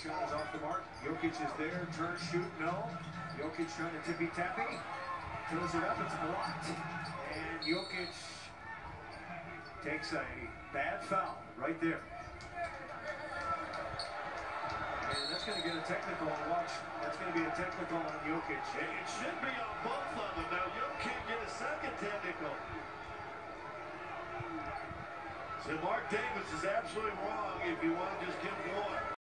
shot is off the mark. Jokic is there. Turn, shoot, no. Jokic trying to tippy-tappy. Throws it up. It's blocked. And Jokic takes a bad foul right there. And that's going to get a technical on watch. That's going to be a technical on Jokic. It should be on both of them. Now, Jokic get a second technical. So Mark Davis is absolutely wrong if you want to just give one.